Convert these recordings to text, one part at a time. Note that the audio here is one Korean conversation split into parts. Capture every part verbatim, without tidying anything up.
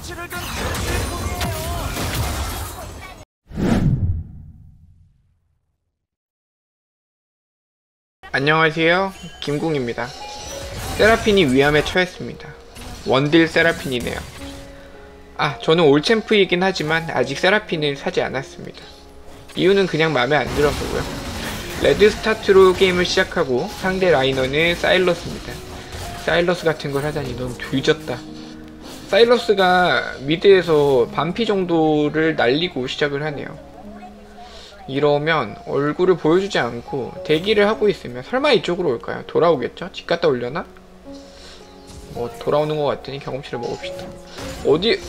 안녕하세요, 김궁입니다. 세라핀이 위험에 처했습니다. 원딜 세라핀이네요. 아, 저는 올챔프이긴 하지만 아직 세라핀을 사지 않았습니다. 이유는 그냥 마음에 안 들어서고요. 레드 스타트로 게임을 시작하고 상대 라이너는 사일러스입니다. 사일러스 같은 걸 하다니 넌 뒤졌다. 사일러스가 미드에서 반피 정도를 날리고 시작을 하네요. 이러면 얼굴을 보여주지 않고 대기를 하고 있으면 설마 이쪽으로 올까요? 돌아오겠죠? 집 갔다 올려나? 뭐 돌아오는 것 같으니 경험치를 먹읍시다. 어디...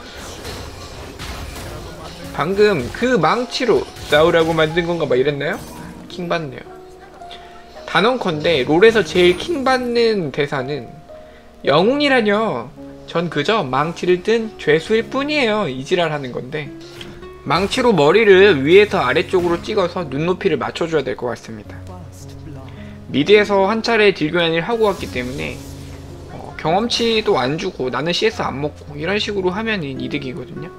방금 그 망치로 싸우라고 만든 건가 막 이랬나요? 킹받네요. 단언컨대 롤에서 제일 킹받는 대사는 영웅이라뇨. 전 그저 망치를 든 죄수일 뿐이에요. 이지랄 하는 건데, 망치로 머리를 위에서 아래쪽으로 찍어서 눈높이를 맞춰줘야 될 것 같습니다. 미드에서 한 차례 딜교환을 하고 왔기 때문에 어, 경험치도 안 주고 나는 씨에스 안 먹고 이런 식으로 하면은 이득이거든요.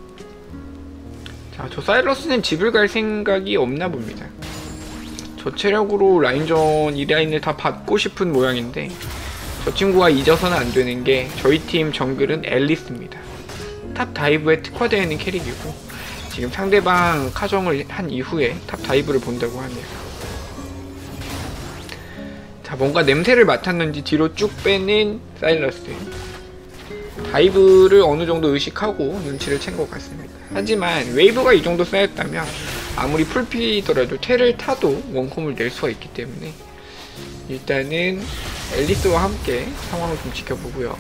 자, 저 사일러스는 집을 갈 생각이 없나 봅니다. 저 체력으로 라인전 이 라인을 다 받고 싶은 모양인데 저 친구가 잊어서는 안 되는 게 저희 팀 정글은 앨리스입니다. 탑 다이브에 특화되어 있는 캐릭이고 지금 상대방 카정을 한 이후에 탑 다이브를 본다고 하네요. 자, 뭔가 냄새를 맡았는지 뒤로 쭉 빼는 사일러스. 다이브를 어느 정도 의식하고 눈치를 챈 것 같습니다. 하지만 웨이브가 이 정도 쌓였다면 아무리 풀피더라도 테를 타도 원콤을 낼 수가 있기 때문에 일단은 앨리스와 함께 상황을 좀 지켜보고요.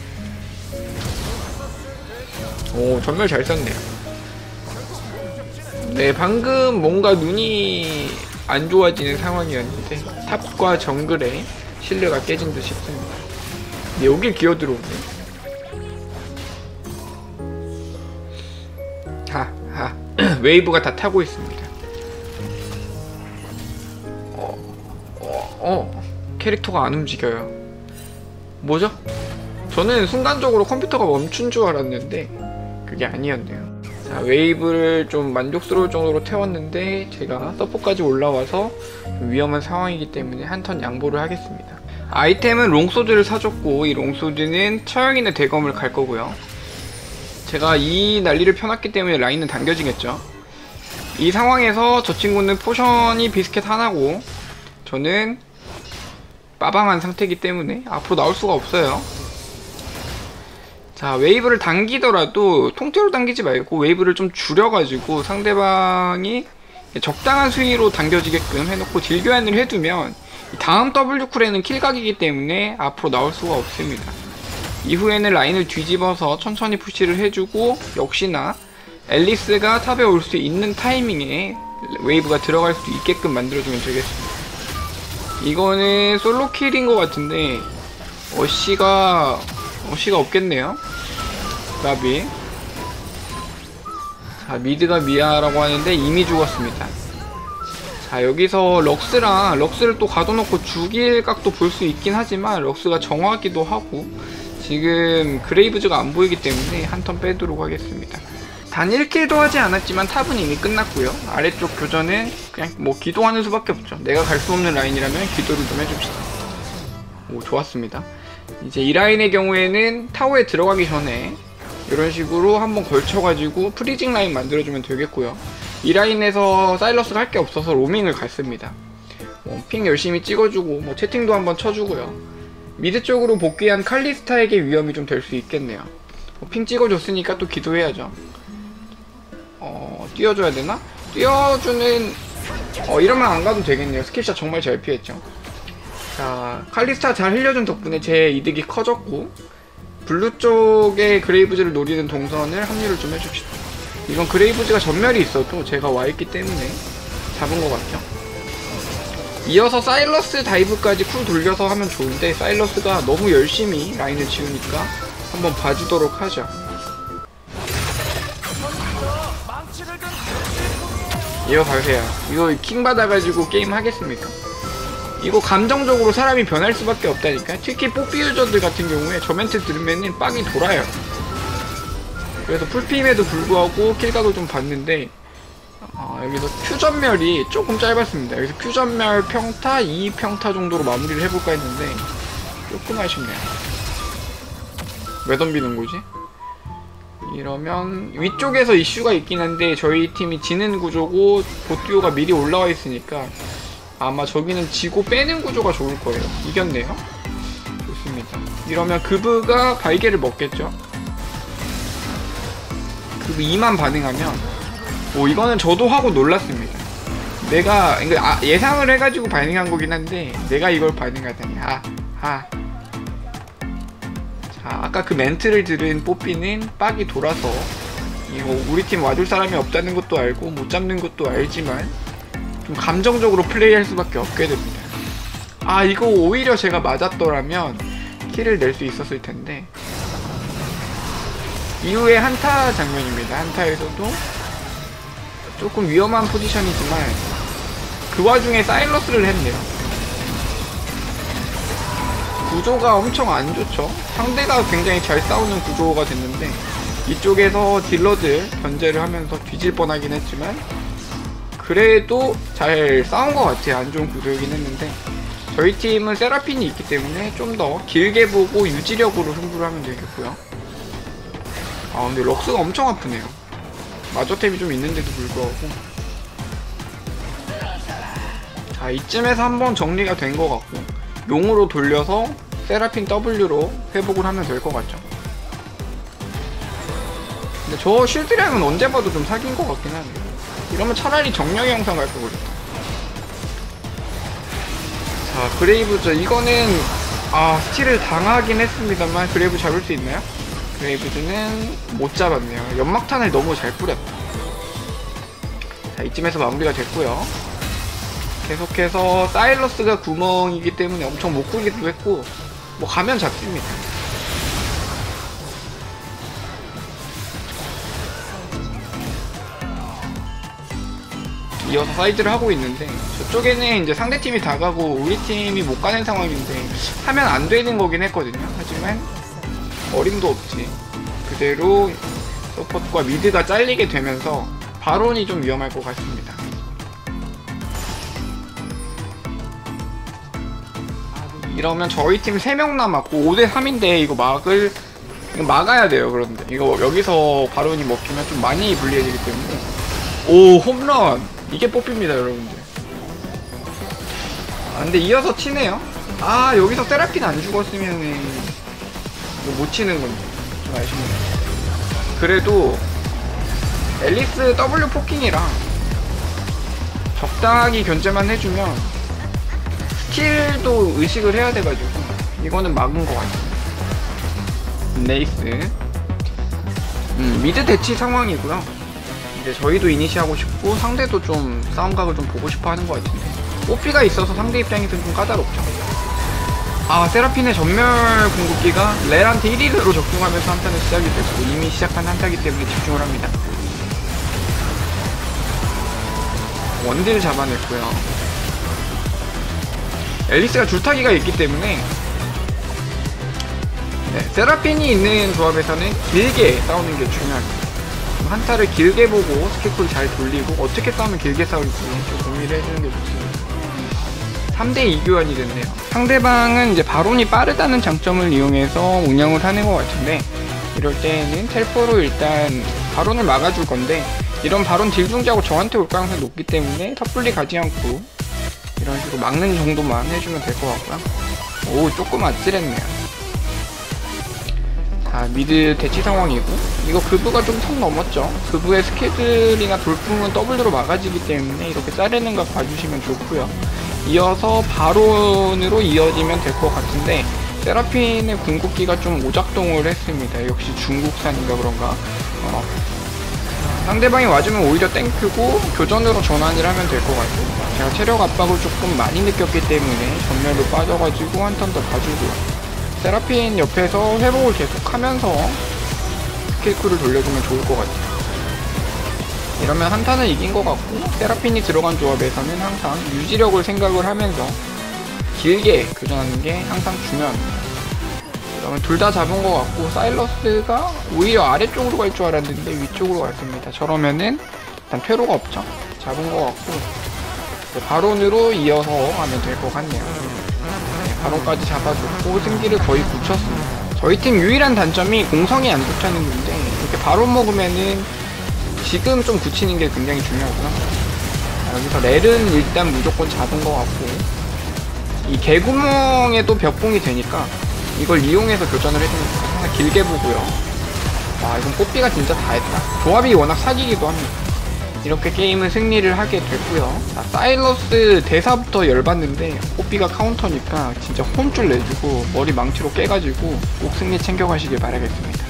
오, 전멸 잘 썼네요. 네, 방금 뭔가 눈이 안 좋아지는 상황이었는데 탑과 정글의 신뢰가 깨진 듯 싶습니다. 네, 여길 기어들어오네. 하하. 웨이브가 다 타고 있습니다. 어, 어, 어. 캐릭터가 안 움직여요. 뭐죠? 저는 순간적으로 컴퓨터가 멈춘 줄 알았는데 그게 아니었네요. 자, 웨이브를 좀 만족스러울 정도로 태웠는데 제가 서포까지 올라와서 좀 위험한 상황이기 때문에 한 턴 양보를 하겠습니다. 아이템은 롱소드를 사줬고 이 롱소드는 처형이나 대검을 갈 거고요. 제가 이 난리를 펴놨기 때문에 라인은 당겨지겠죠. 이 상황에서 저 친구는 포션이 비스켓 하나고 저는 빠방한 상태이기 때문에 앞으로 나올 수가 없어요. 자, 웨이브를 당기더라도 통째로 당기지 말고 웨이브를 좀 줄여가지고 상대방이 적당한 수위로 당겨지게끔 해놓고 딜교환을 해두면 다음 W쿨에는 킬각이기 때문에 앞으로 나올 수가 없습니다. 이후에는 라인을 뒤집어서 천천히 푸시를 해주고 역시나 앨리스가 탑에 올 수 있는 타이밍에 웨이브가 들어갈 수 있게끔 만들어주면 되겠습니다. 이거는 솔로킬인 것 같은데 어시가 어시가 없겠네요. 나비. 자, 미드가 미아라고 하는데 이미 죽었습니다. 자, 여기서 럭스랑 럭스를 또 가둬놓고 죽일 각도 볼 수 있긴 하지만 럭스가 정화하기도 하고 지금 그레이브즈가 안 보이기 때문에 한 턴 빼도록 하겠습니다. 단 일 킬도 하지 않았지만 탑은 이미 끝났고요. 아래쪽 교전은 그냥 뭐 기도하는 수밖에 없죠. 내가 갈 수 없는 라인이라면 기도를 좀 해줍시다. 오, 좋았습니다. 이제 이 라인의 경우에는 타워에 들어가기 전에 이런 식으로 한번 걸쳐가지고 프리징 라인 만들어주면 되겠고요. 이 라인에서 사일러스가 할 게 없어서 로밍을 갔습니다. 뭐 핑 열심히 찍어주고 뭐 채팅도 한번 쳐주고요. 미드 쪽으로 복귀한 칼리스타에게 위험이 좀 될 수 있겠네요. 뭐 핑 찍어줬으니까 또 기도해야죠. 어... 띄워줘야 되나? 띄워주는... 어... 이러면 안 가도 되겠네요. 스킬샷 정말 잘 피했죠. 자, 칼리스타 잘 흘려준 덕분에 제 이득이 커졌고 블루 쪽에 그레이브즈를 노리는 동선을 합류를 좀 해줍시다. 이건 그레이브즈가 전멸이 있어도 제가 와있기 때문에 잡은 것 같죠. 이어서 사일러스 다이브까지 쿨 돌려서 하면 좋은데 사일러스가 너무 열심히 라인을 지우니까 한번 봐주도록 하죠. 이어가세요. 이거 킹 받아가지고 게임 하겠습니까? 이거 감정적으로 사람이 변할 수밖에 없다니까. 특히 뽀삐 유저들 같은 경우에 저 멘트 들으면은 빵이 돌아요. 그래서 풀피임에도 불구하고 킬각을 좀 봤는데 어, 여기서 큐전멸이 조금 짧았습니다. 여기서 큐전멸 평타, 이 평타 정도로 마무리를 해볼까 했는데 조금 아쉽네요. 왜 덤비는 거지? 이러면 위쪽에서 이슈가 있긴 한데 저희 팀이 지는 구조고 보듀오가 미리 올라와 있으니까 아마 저기는 지고 빼는 구조가 좋을 거예요. 이겼네요. 좋습니다. 이러면 그브가 발개를 먹겠죠. 그브 이만 반응하면 오, 이거는 저도 하고 놀랐습니다. 내가 이거 아, 예상을 해가지고 반응한 거긴 한데 내가 이걸 반응하다니. 아, 아. 자, 아까 그 멘트를 들은 뽀삐는 빡이 돌아서 이거 우리 팀 와줄 사람이 없다는 것도 알고 못 잡는 것도 알지만 좀 감정적으로 플레이할 수밖에 없게 됩니다. 아, 이거 오히려 제가 맞았더라면 킬을 낼 수 있었을 텐데. 이후에 한타 장면입니다. 한타에서도 조금 위험한 포지션이지만 그 와중에 사일러스를 했네요. 구조가 엄청 안 좋죠. 상대가 굉장히 잘 싸우는 구조가 됐는데 이쪽에서 딜러들 견제를 하면서 뒤질 뻔하긴 했지만 그래도 잘 싸운 것 같아요. 안 좋은 구조이긴 했는데 저희 팀은 세라핀이 있기 때문에 좀 더 길게 보고 유지력으로 승부를 하면 되겠고요. 아, 근데 럭스가 엄청 아프네요. 마저템이 좀 있는데도 불구하고. 자, 이쯤에서 한번 정리가 된 것 같고 용으로 돌려서 세라핀 더블유로 회복을 하면 될 것 같죠. 근데 저 쉴드량은 언제 봐도 좀 사기인 것 같긴 하네요. 이러면 차라리 정령의 영상 갈 걸 그랬다. 자, 그레이브즈 이거는 아, 스틸을 당하긴 했습니다만 그레이브 잡을 수 있나요? 그레이브즈는 못 잡았네요. 연막탄을 너무 잘 뿌렸다. 자, 이쯤에서 마무리가 됐고요. 계속해서 사일러스가 구멍이기 때문에 엄청 못 굴기도 했고 뭐 가면 잡힙니다. 이어서 사이드를 하고 있는데 저쪽에는 이제 상대팀이 다 가고 우리 팀이 못 가는 상황인데 하면 안 되는 거긴 했거든요. 하지만 어림도 없지. 그대로 서폿과 미드가 잘리게 되면서 바론이 좀 위험할 것 같습니다. 이러면 저희 팀 세 명 남았고 오 대 삼인데 이거 막을 이거 막아야 돼요. 그런데 이거 여기서 바론이 먹히면 좀 많이 불리해지기 때문에 오, 홈런! 이게 뽑힙니다, 여러분들. 아, 근데 이어서 치네요. 아, 여기서 세라핀 안 죽었으면은 이거 못 치는 건데 좀 아쉽네요. 그래도 앨리스 더블유 포킹이랑 적당히 견제만 해주면 스틸도 의식을 해야 돼가지고 이거는 막은 것 같아요. 네이스 음, 미드 대치 상황이고요. 이제 저희도 이니시하고 싶고 상대도 좀 싸움각을 좀 보고 싶어 하는 것 같은데 오피가 있어서 상대 입장에서는 좀 까다롭죠. 아, 세라핀의 전멸 궁극기가 렐한테 일 일으로 적중하면서 한타는 시작이 됐고 이미 시작한 한타기 때문에 집중을 합니다. 원딜 잡아냈고요. 앨리스가 줄타기가 있기 때문에 네, 세라핀이 있는 조합에서는 길게 싸우는 게 중요합니다. 한타를 길게 보고 스킬풀 잘 돌리고 어떻게 싸우면 길게 싸울지 좀 고민을 해주는 게 좋습니다. 삼 대 이 교환이 됐네요. 상대방은 이제 바론이 빠르다는 장점을 이용해서 운영을 하는 것 같은데 이럴 때는 텔포로 일단 바론을 막아줄 건데 이런 바론 딜중지하고 저한테 올 가능성이 높기 때문에 섣불리 가지 않고 이런 식으로 막는 정도만 해주면 될 것 같고요. 오, 조금 아찔했네요. 자, 미드 대치 상황이고 이거 그브가 좀 선 넘었죠. 그브의 스케줄이나 돌풍은 더블유로 막아지기 때문에 이렇게 자르는 각 봐주시면 좋고요. 이어서 바론으로 이어지면 될 것 같은데 세라핀의 궁극기가 좀 오작동을 했습니다. 역시 중국산인가 그런가. 어. 상대방이 와주면 오히려 땡큐고 교전으로 전환을 하면 될 것 같습니다. 제가 체력 압박을 조금 많이 느꼈기 때문에 전멸로 빠져가지고 한 턴 더 봐주고요. 세라핀 옆에서 회복을 계속하면서 스킬쿨을 돌려주면 좋을 것 같아요. 이러면 한타는 이긴 것 같고 세라핀이 들어간 조합에서는 항상 유지력을 생각을 하면서 길게 교전하는 게 항상 중요합니다. 그러면 둘 다 잡은 것 같고 사일러스가 오히려 아래쪽으로 갈 줄 알았는데 위쪽으로 갔습니다. 저러면은 일단 퇴로가 없죠. 잡은 것 같고 이제 바론으로 이어서 하면 될 것 같네요. 네, 바론까지 잡아줬고 승기를 거의 굳혔습니다. 저희 팀 유일한 단점이 공성이 안 좋다는 건데 이렇게 바론 먹으면은 지금 좀 굳히는 게 굉장히 중요하구나. 자, 여기서 렐은 일단 무조건 잡은 것 같고 이 개구멍에도 벽공이 되니까 이걸 이용해서 교전을 해줍니다. 하나 길게 보고요. 와, 이건 뽀삐가 진짜 다 했다. 조합이 워낙 사기기도 합니다. 이렇게 게임은 승리를 하게 됐고요. 자, 사일러스 대사부터 열받는데 뽀삐가 카운터니까 진짜 홈줄 내주고 머리 망치로 깨가지고 꼭 승리 챙겨가시길 바라겠습니다.